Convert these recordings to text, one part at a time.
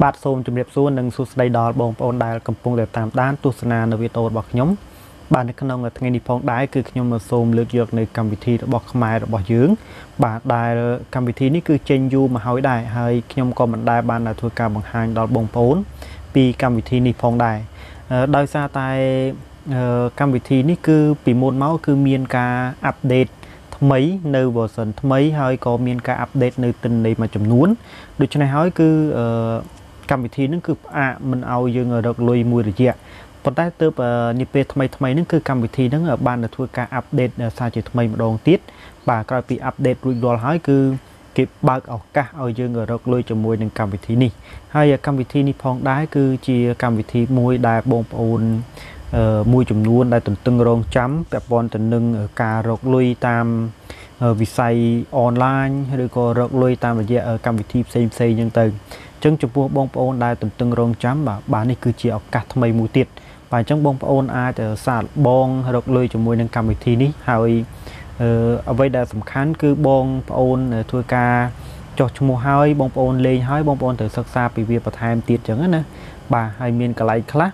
បាទសូមជម្រាបសួរនិងសួស្តីដល់បងប្អូនដែលកំពុងតែតាមដានទស្សនានៅវីដេអូរបស់ខ្ញុំបាទនៅក្នុងថ្ងៃនេះផងដែរគឺខ្ញុំសូមលើកយកនៅកម្មវិធីរបស់ខ្មែររបស់យើងបាទដែលកម្មវិធីនេះគឺចេញយូរមកហើយខ្ញុំក៏មិនដែលបានធ្វើការបង្ហាញដល់បងប្អូនពីកម្មវិធីនេះផងដែរដោយសារតែកម្មវិធីនេះគឺពីមុនមកគឺមានការអាប់ដេតថ្មីនៅ version ថ្មីហើយក៏មានការអាប់ដេតនៅទិន្នន័យមួយចំនួនដូច្នេះហើយគឺកម្មវិធីហ្នឹងគឺផ្អាកមិនឲ្យយើងរកលុយមួយរយៈប៉ុន្តែទើបនាពេលថ្មីហ្នឹងគឺកម្មវិធីហ្នឹងបានធ្វើការអាប់ដេតសារជាថ្មីម្ដងទៀតបាទក្រោយពីអាប់ដេតរួចរាល់ហើយគឺគេបើកឱកាសឲ្យយើងរកលុយជាមួយនឹងកម្មវិធីនេះហើយកម្មវិធីនេះផងដែរគឺជាកម្មវិធីមួយដែលបងប្អូនមួយចំនួនដែលទន្ទឹងរង់ចាំពាក់ព័ន្ធទៅនឹងការរកលុយតាមវិស័យអនឡាញឬក៏រកលុយតាមរយៈកម្មវិធីផ្សេងៗចឹងទៅអញ្ចឹងចំពោះបងប្អូនដែលទន្ទឹងរង់ចាំបាទនេះគឺជាឱកាសថ្មីមួយទៀតបាទអញ្ចឹងបងប្អូនអាចសាកល្បងរកលុយជាមួយនឹងកម្មវិធីនេះហើយអ្វីដែលសំខាន់គឺបងប្អូនធ្វើការចុះឈ្មោះហើយបងប្អូនលេងហើយបងប្អូនត្រូវសិក្សាពីវាបន្ថែមទៀតចឹងណាបាទហើយមានកន្លែងខ្លះ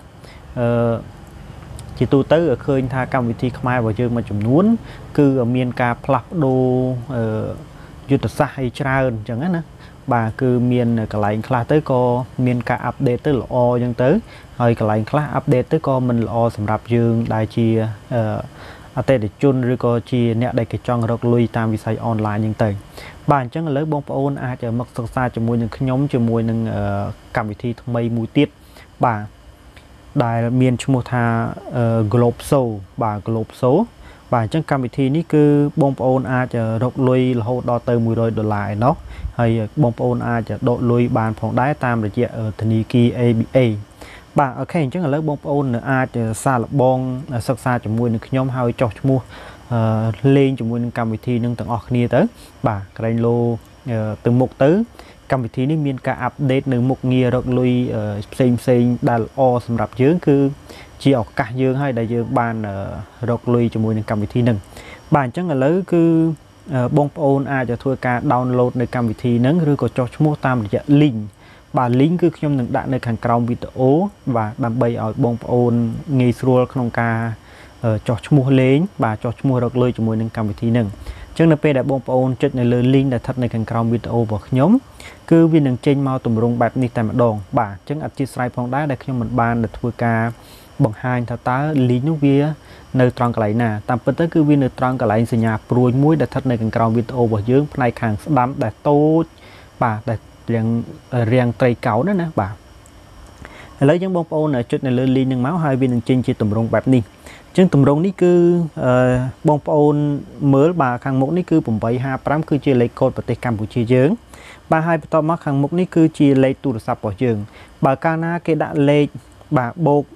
ជាទូទៅឃើញថាកម្មវិធីខ្មែររបស់យើងមួយចំនួនគឺមានការផ្លាស់ប្ដូរយុទ្ធសាស្ត្រឲ្យច្រើនអញ្ចឹងណាបាទគឺមានកន្លែងខ្លះទៅក៏មានការអាប់ដេតទៅល្អអញ្ចឹងទៅហើយកន្លែងខ្លះអាប់ដេតទៅក៏មិនល្អសម្រាប់យើងដែលជាអតិថិជនឬក៏ជាអ្នកដែលគេចង់រកលុយតាមវិស័យអនឡាញអញ្ចឹងទៅបាទអញ្ចឹងឥឡូវបងប្អូនអាចមកសិក្សាជាមួយនឹងខ្ញុំជាមួយនឹងកម្មវិធីថ្មីមួយទៀតបាទដែលមានឈ្មោះថា Globeso បាទ Globeso បាទអញ្ចឹងកម្មវិធីនេះគឺបងប្អូនអាចរកលុយរហូតដល់ទៅ$100ឯណោះហើយបងប្អូនអាចដកលុយបានផងដែរតាមរយៈធនាគារ ABA បាទអូខេអញ្ចឹងឥឡូវបងប្អូនអាចសាកល្បងសិក្សាជាមួយនឹងខ្ញុំហើយចុះឈ្មោះលេងជាមួយនឹងកម្មវិធីនឹងទាំងអស់គ្នាទៅបាទក្រែងលោទៅមុខទៅកម្មវិធីនេះមានការអាប់ដេតនៅមុខងាររកលុយផ្សេងដែលល្អសម្រាប់យើងគឺជាឱកាសយើងហើយដែលយើងបានរកលុយជាមួយនឹងកម្មវិធីហ្នឹងបាទអញ្ចឹងឥឡូវគឺបងប្អូនអាចធ្វើការ download នៅកម្មវិធីហ្នឹងឬក៏ចុះឈ្មោះតាមរយៈ link បាទ link គឺខ្ញុំនឹងដាក់នៅខាងក្រោមវីដេអូបាទដើម្បីឲ្យបងប្អូនងាយស្រួលក្នុងការចុះឈ្មោះលេងបាទចុះឈ្មោះរកលុយជាមួយនឹងកម្មវិធីហ្នឹងអញ្ចឹងនៅពេលដែលបងប្អូនចុចនៅលើ link ដែលស្ថិតនៅខាងក្រោមវីដេអូរបស់ខ្ញុំគឺវានឹងចេញមកទម្រង់បែបនេះតែម្ដងបាទអញ្ចឹងអធិស្ឋានផងដែរដែលខ្ញុំមិនបានធ្វើការបង្ហាញថាតើ link នោះវានៅត្រង់កន្លែងណាតាមពិតទៅគឺវានៅត្រង់កន្លែងសញ្ញាព្រួយមួយដែលស្ថិតនៅខាងក្រោមវីដេអូរបស់យើងផ្នែកខាងស្ដាំដែលតូចបាទដែលរាងត្រីកោណណាបាទឥឡូវយើងបងប្អូនចុចនៅលើ link ហ្នឹងមកហើយវានឹងចេញជាទម្រង់បែបនេះអញ្ចឹងទម្រង់នេះគឺបងប្អូនមើលបាទខាងមុខនេះគឺ855គឺជាលេខកូដប្រទេសកម្ពុជាយើងបាទហើយបន្ទាប់មកខាងមុខនេះគឺជាលេខទូរស័ព្ទរបស់យើងបើកាលណាគេដាក់លេខបាទបូក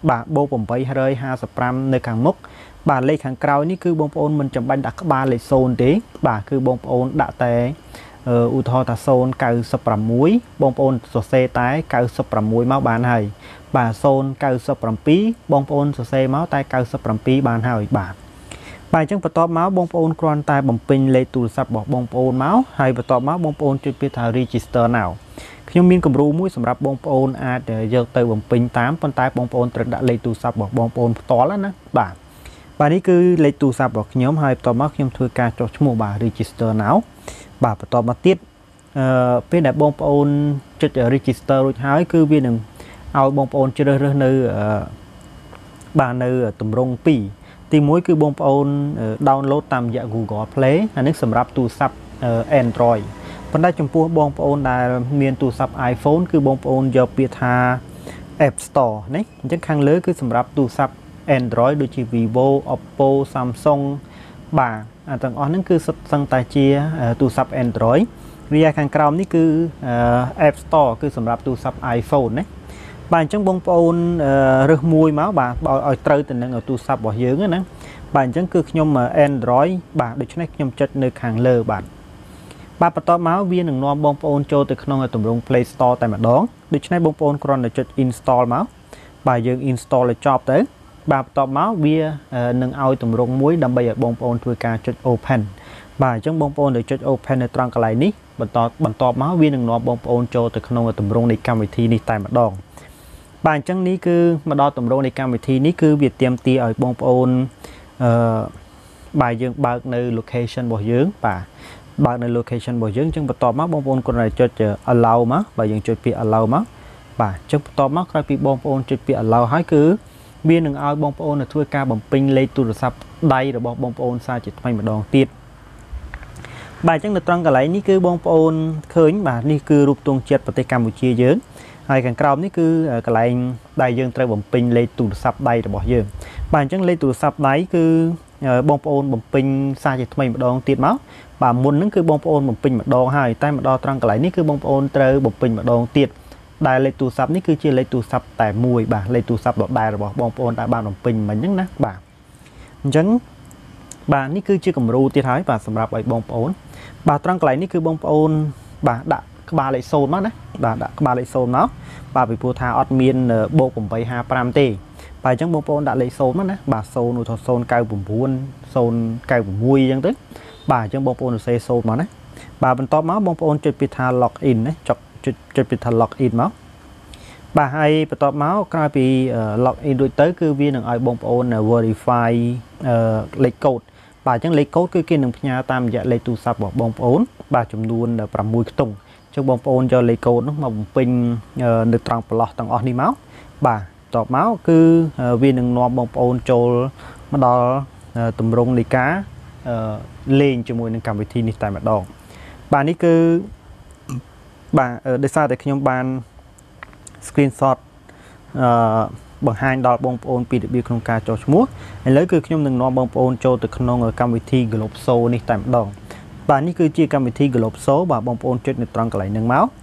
855នៅខាងមុខបាទលេខខាងក្រោយនេះគឺបងប្អូនមិនចាំបាច់ដាក់ក្បាលលេខ0ទេបាទគឺបងប្អូនដាក់តែឧទាហរណ៍ថា096បងប្អូនសរសេរតែ96មកបានហើយបាទ097បងប្អូនសរសេរមកតែ97បានហើយបាទអញ្ចឹងបន្ទាប់មកបងប្អូនគ្រាន់តែបំពេញលេខទូរស័ព្ទរបស់បងប្អូនមកហើយបន្ទាប់មកបងប្អូនចុចពាក្យថា register now ខ្ញុំមានគំរូមួយសម្រាប់បងប្អូនអាចយកទៅបំពេញតាមប៉ុន្តែបងប្អូនត្រូវដាក់លេខទូរស័ព្ទរបស់បងប្អូនផ្ទាល់ណាបាទនេះគឺលេខទូរស័ព្ទរបស់ខ្ញុំហើយបន្ទាប់មកខ្ញុំធ្វើការចុះឈ្មោះបាទ register now បាទបន្ទាប់មកទៀតពេលដែលបងប្អូនចុច register រួចហើយគឺវានឹងឲ្យបងប្អូនជ្រើសរើសនៅបាទនៅទម្រង់2ទី1គឺបងប្អូន download តាមរយៈ Google Play អានេះសម្រាប់ទូរស័ព្ទ Android ប៉ុន្តែចំពោះបងប្អូនដែលមានទូរស័ព្ទ iPhone គឺបងប្អូនយកពាក្យថា App Store ណាអញ្ចឹងខាងលើគឺសម្រាប់ទូរស័ព្ទ Android ដូចជា Vivo Oppo Samsung បាទអាទាំងអស់ហ្នឹងគឺសុទ្ធសឹងតែជាទូរស័ព្ទ Android រីឯខាងក្រោមនេះគឺ App Store គឺសម្រាប់ទូរស័ព្ទ iPhone ណាបាទអញ្ចឹងបងប្អូនរើសមួយមកបាទឲ្យត្រូវទៅនឹងទូរស័ព្ទរបស់យើងណាបាទអញ្ចឹងគឺខ្ញុំ Android បាទដូច្នេះខ្ញុំចុចនៅខាងលើបាទបន្ទាប់មកវានឹងនាំបងប្អូនចូលទៅក្នុងទម្រង់ Play Store តែម្ដងដូច្នេះបងប្អូនគ្រាន់តែចុច install មកបាទយើង install ឲ្យចប់ទៅបាទបន្ទាប់មកវានឹងឲ្យទម្រង់មួយដើម្បីឲ្យបងប្អូនធ្វើការចុច open បាទអញ្ចឹងបងប្អូនទៅចុច open នៅត្រង់កន្លែងនេះបន្តមកវានឹងនាំបងប្អូនចូលទៅក្នុងទម្រង់នៃកម្មវិធីនេះតែម្ដងបាទអញ្ចឹងនេះគឺមកដល់ទម្រង់នៃកម្មវិធីនេះគឺវាទាមទារឲ្យបងប្អូនបាទយើងបើកនៅ location របស់យើងបាទបើកនៅ location របស់យើងអញ្ចឹងបន្តមកបងប្អូនគ្រាន់តែចុច allow មកបាទយើងចុចពាក្យ allow មកបាទអញ្ចឹងបន្តមកក្រោយពីបងប្អូនចុចពាក្យ allow ហើយគឺវានឹងឲ្យបងប្អូនធ្វើការបំពេញលេខទូរស័ព្ទដៃរបស់បងប្អូនសារជាថ្មីម្ដងទៀតបាទអញ្ចឹងនៅត្រង់កន្លែងនេះគឺបងប្អូនឃើញបាទនេះគឺរូបទង់ជាតិប្រទេសកម្ពុជាយើងហើយខាងក្រោមនេះគឺកន្លែងដែលយើងត្រូវបំពេញលេខទូរស័ព្ទដៃរបស់យើងបាទអញ្ចឹងលេខទូរស័ព្ទដៃគឺបងប្អូនបំពេញសារជាថ្មីម្ដងទៀតមកបាទមុនហ្នឹងគឺបងប្អូនបំពេញម្ដងហើយតែម្ដងត្រង់កន្លែងនេះគឺបងប្អូនត្រូវបំពេញម្ដងទៀតដែលលេខទូរស័ព្ទនេះគឺជាលេខទូរស័ព្ទតែមួយបាទលេខទូរស័ព្ទដដែលរបស់បងប្អូនដែលបានបំពេញមិញហ្នឹងណាបាទអញ្ចឹងបាទនេះគឺជាគំរូទៀតហើយបាទសម្រាប់ឲ្យបងប្អូនបាទត្រង់កន្លែងនេះគឺបងប្អូនបាទដាក់ក្បាលលេខ0មកណាបាទដាក់ក្បាលលេខ0មកបាទពីព្រោះថាអត់មានបូក855ទេបាទអញ្ចឹងបងប្អូនដាក់លេខ0មកណាបាទ0នោះថា099 096អញ្ចឹងទៅបាទអញ្ចឹងបងប្អូនសរសេរ0មកណាបាទបន្ទាប់មកបងប្អូនចុចពាក្យថា log in ណាចុចពាក្យថា log in មកបាទហើយបន្ទាប់មកក្រោយពី log in រួចទៅគឺវានឹងឲ្យបងប្អូន verify លេខកូដបាទអញ្ចឹងលេខកូដគឺគេនឹងផ្ញើតាមរយៈលេខទូរស័ព្ទរបស់បងប្អូនបាទចំនួន6ខ្ទង់អញ្ចឹងបងប្អូនយកលេខកូដនោះមកបំពេញនៅត្រង់ប្រឡោះទាំងអស់នេះមកបាទបន្ទាប់មកគឺវានឹងនាំបងប្អូនចូលមកដល់ទម្រង់នៃការលេងជាមួយនឹងកម្មវិធីនេះតែម្ដងបាទនេះគឺបាទដោយសារតែខ្ញុំបាន screenshot បង្ហាញដល់បងប្អូនពីរបៀបក្នុងការចុះឈ្មោះឥឡូវគឺខ្ញុំនឹងនាំបងប្អូនចូលទៅក្នុងកម្មវិធី Globeso នេះតែម្ដងបាទនេះគឺជាកម្មវិធី Globeso បាទបងប្អូនចុចនៅត្រង់កន្លែងហ្នឹងមក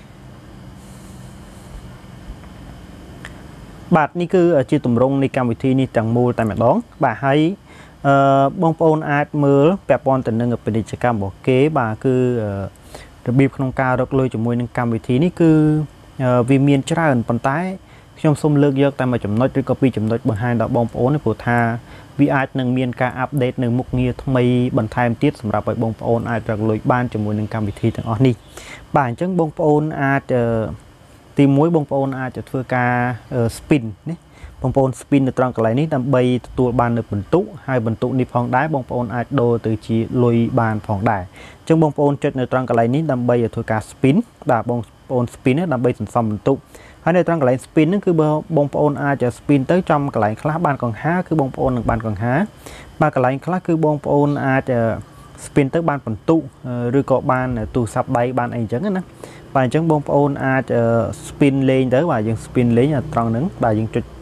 បាទនេះគឺជាទម្រង់នៃកម្មវិធីនេះទាំងមូលតែម្ដងបាទហើយបងប្អូនអាចមើលពាក់ព័ន្ធទៅនឹងពាណិជ្ជកម្មរបស់គេបាទគឺរបៀបក្នុងការរកលុយជាមួយនឹងកម្មវិធីនេះគឺវាមានច្រើនប៉ុន្តែខ្ញុំសូមលើកយកតែមួយចំណុចឬក៏ពីរចំណុចបង្ហាញដល់បងប្អូនព្រោះថាវាអាចនឹងមានការអាប់ដេតនៅមុខងារថ្មីបន្ថែមទៀតសម្រាប់ឲ្យបងប្អូនអាចរកលុយបានជាមួយនឹងកម្មវិធីទាំងអស់នេះបាទអញ្ចឹងបងប្អូនអាចទី1បងប្អូនអាចធ្វើការ spin ណាបងប្អូន spin នៅត្រង់កន្លែងនេះដើម្បីទទួលបាននៅបន្ទុកហើយបន្ទុកនេះផងដែរបងប្អូនអាចដូរទៅជាលុយបានផងដែរអញ្ចឹងបងប្អូនចុចនៅត្រង់កន្លែងនេះដើម្បីធ្វើការ spin បាទបងប្អូន spin ដើម្បីសន្សំបន្ទុកហើយនៅត្រង់កន្លែង spin ហ្នឹងគឺបងប្អូនអាច spin ទៅចំកន្លែងខ្លះបានកង្ហាគឺបងប្អូននឹងបានកង្ហាបាទកន្លែងខ្លះគឺបងប្អូនអាច spin ទៅបានបន្ទុកឬក៏បានទូរស័ព្ទដៃបានអីអញ្ចឹងណាបាទអញ្ចឹងបងប្អូនអាច spin លេងទៅបាទយើង spin លេងត្រង់ហ្នឹងបាទយើងចុច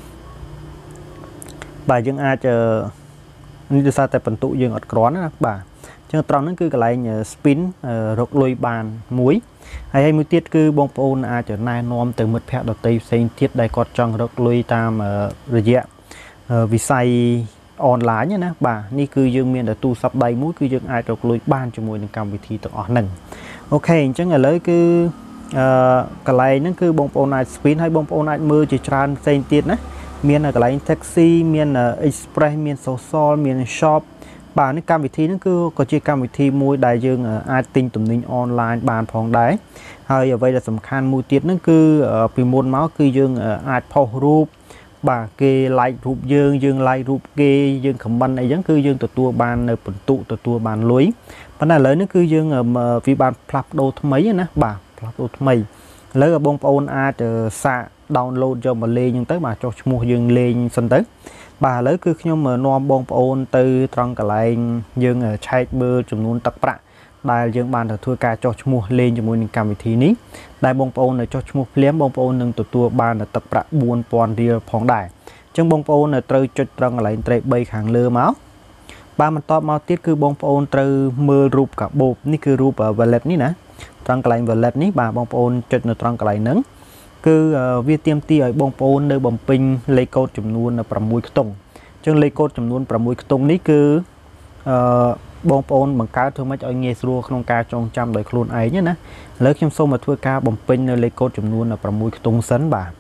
បាទយើងអាចនេះដោយសារតែបន្ទុកយើងអត់គ្រាន់ណាបាទអញ្ចឹងត្រង់ហ្នឹងគឺកន្លែង spin រកលុយបានមួយហើយមួយទៀតគឺបងប្អូនអាចណែនាំទៅមិត្តភ័ក្តិដទៃផ្សេងទៀតដែលគាត់ចង់រកលុយតាមរយៈវិស័យអនឡាញណាបាទនេះគឺយើងមានតែទូរស័ព្ទដៃមួយគឺយើងអាចរកលុយបានជាមួយនឹងកម្មវិធីទាំងអស់ហ្នឹងអូខេអញ្ចឹងឥឡូវគឺកន្លែងហ្នឹងគឺបងប្អូនអាច spin ហើយបងប្អូនអាចមើលជាច្រើនផ្សេងទៀតណាមានកន្លែង taxi មាន express មាន social មាន shop បាទនេះកម្មវិធីហ្នឹងគឺក៏ជាកម្មវិធីមួយដែលយើងអាចទិញទំនិញអនឡាញបានផងដែរហើយអ្វីដែលសំខាន់មួយទៀតហ្នឹងគឺពីមុនមកគឺយើងអាចផុសរូបបាទគេ like រូបយើង like រូបគេយើង comment អីចឹងគឺយើងទទួលបាននៅបន្ទុកទទួលបានលុយប៉ុន្តែឥឡូវនេះគឺយើងវាបានផ្លាស់ប្ដូរថ្មីណាបាទផ្លាស់ប្ដូរថ្មីឥឡូវបងប្អូនអាចសាក download យកមកលេងហ្នឹងទៅបាទចុះឈ្មោះយើងលេងសិនទៅបាទឥឡូវគឺខ្ញុំនាំបងប្អូនទៅត្រង់កន្លែងយើងឆែកមើលចំនួនទឹកប្រាក់ដែលយើងបានទៅធ្វើការចុះឈ្មោះលេងជាមួយនឹងកម្មវិធីនេះដែលបងប្អូនចុះឈ្មោះភ្លាមបងប្អូននឹងទទួលបានទឹកប្រាក់ 4000 រៀលផងដែរអញ្ចឹងបងប្អូនត្រូវចុចត្រង់កន្លែងត្រេក3ខាងលើមកបាទបន្តមកទៀតគឺបងប្អូនត្រូវមើលរូបកាបូបនេះគឺរូប wallet នេះណាត្រង់កន្លែង wallet នេះបាទបងប្អូនចុចនៅត្រង់កន្លែងហ្នឹងគឺវាទាមទារឲ្យបងប្អូននៅបំពេញលេខកូដចំនួន6ខ្ទង់អញ្ចឹងលេខកូដចំនួន6ខ្ទង់នេះគឺបងប្អូនបង្កើតធ្វើម៉េចឲ្យងាយស្រួលក្នុងការចងចាំដោយខ្លួនឯងណាឥឡូវខ្ញុំសូមមកធ្វើការបំពេញនៅលេខកូដចំនួន6ខ្ទង់សិនបាទ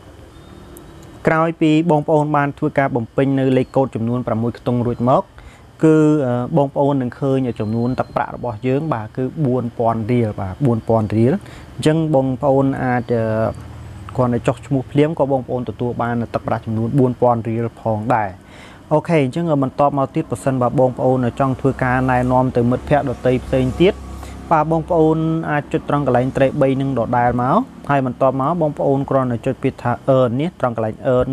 ក្រោយពីបងប្អូនបានធ្វើការបំពេញនៅលេខកូដចំនួន6ខ្ទង់រួចមកគឺបងប្អូននឹងឃើញចំនួនទឹកប្រាក់របស់យើងបាទគឺ 4000 រៀលបាទ 4000 រៀលអញ្ចឹងបងប្អូនអាចគាត់ទៅចុះឈ្មោះភ្លាមក៏បងប្អូនទទួលបានទឹកប្រាក់ចំនួន 4000 រៀលផងដែរអូខេអញ្ចឹងបន្តមកទៀតបើសិនបើបងប្អូនចង់ធ្វើការណែនាំទៅមិត្តភ័ក្តិដទៃផ្សេងទៀតបាទបងប្អូនអាចចុចត្រង់កន្លែងត្រេប3នឹងដដែលមកហើយបន្តមកបងប្អូនគ្រាន់តែចុចពាក្យថា earn នេះត្រង់កន្លែង earn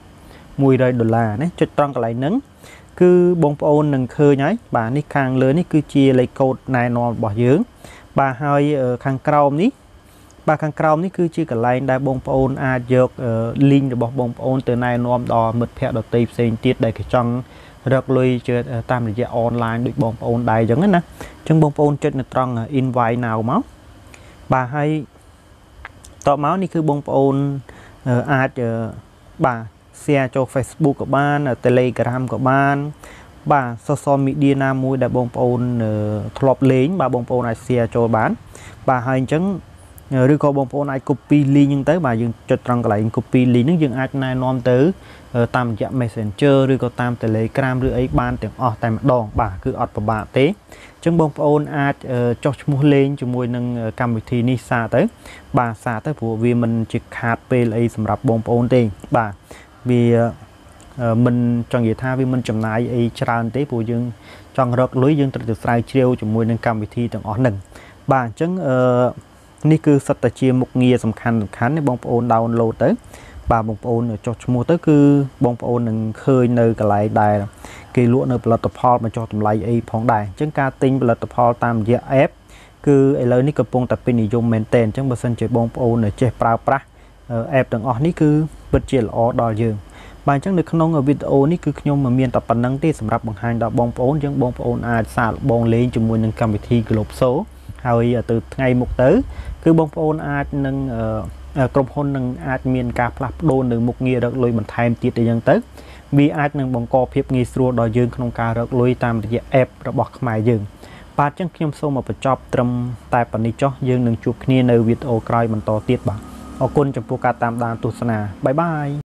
100 ដុល្លារណាចុចត្រង់កន្លែងហ្នឹងគឺបងប្អូននឹងឃើញហើយបាទនេះខាងលើនេះគឺជាលេខកូដណែនាំរបស់យើងបាទហើយខាងក្រោមនេះបាទខាងក្រោមនេះគឺជាកន្លែងដែលបងប្អូនអាចយក link របស់បងប្អូនទៅណែនាំដល់មិត្តភ័ក្តិដទៃផ្សេងទៀតដែលគេចង់រកលុយតាមរយៈ online ដូចបងប្អូនដែរអញ្ចឹងណាអញ្ចឹងបងប្អូនចុចនៅត្រង់ invite now មកបាទហើយតបមកនេះគឺបងប្អូនអាចបាទ share ចូល Facebook ក៏បាន Telegram ក៏បានបាទ social media ណាមួយដែលបងប្អូនធ្លាប់លេងបាទបងប្អូនអាច share ចូលបានបាទហើយអញ្ចឹងឬក៏បងប្អូនអាច copy link ហ្នឹងទៅបាទយើងចុចត្រង់កន្លែង copy link ហ្នឹងយើងអាចណែនាំទៅតាមរយៈ Messenger ឬក៏តាម Telegram ឬអីបានទាំងអស់តែម្ដងបាទគឺអត់ពិបាកទេអញ្ចឹងបងប្អូនអាចចុះឈ្មោះលេងជាមួយនឹងកម្មវិធីនេះសារទៅបាទសារទៅព្រោះវាមិនជាខាតពេលអីសម្រាប់បងប្អូនទេបាទវាមិនចង់និយាយថាវាមិនចំណាយអីច្រើនទេព្រោះយើងចង់រកលុយយើងត្រូវទៅស្រាវជ្រាវជាមួយនឹងកម្មវិធីទាំងអស់ហ្នឹងបាទអញ្ចឹងនេះគឺសិតតែជាមុខងារសំខាន់នេះបងប្អូន download ទៅបាទបងប្អូនចុះឈ្មោះទៅគឺបងប្អូននឹងឃើញនៅកន្លែងដែលគេលក់នៅផលិតផលបញ្ចុះតម្លៃអីផងដែរអញ្ចឹងការទិញផលិតផលតាមរយៈ app គឺឥឡូវនេះកំពុងតែពេញនិយមមែនទែនអញ្ចឹងបើសិនជាបងប្អូនចេះប្រើប្រាស់ app ទាំងអស់នេះគឺពិតជាល្អដល់យើងបាទអញ្ចឹងនៅក្នុងវីដេអូនេះគឺខ្ញុំមានតែប៉ុណ្្នឹងទេសម្រាប់បង្ហាញដល់បងប្អូនអញ្ចឹងបងប្អូនអាចសាកល្បងលេងជាមួយនឹងកម្មវិធី Globeso ហើយទៅថ្ងៃមុខទៅគឺបងប្អូនអាចនឹងក្រុមហ៊ុននឹងអាចមានការផ្លាស់ប្ដូរនៅមុខងាររកលុយបន្ថែមទៀតអីចឹងទៅវាអាចនឹងបង្កភាពងាយស្រួលដល់យើងក្នុងការរកលុយតាមរយៈ app របស់ខ្មែរយើងបាទអញ្ចឹងខ្ញុំសូមមកបញ្ចប់ត្រឹមតែប៉ុណ្នេះចុះយើងនឹងជួបគ្នានៅវីដេអូក្រោយបន្តទៀតបាទអរគុណចំពោះការតាមដានទស្សនាបាយបាយ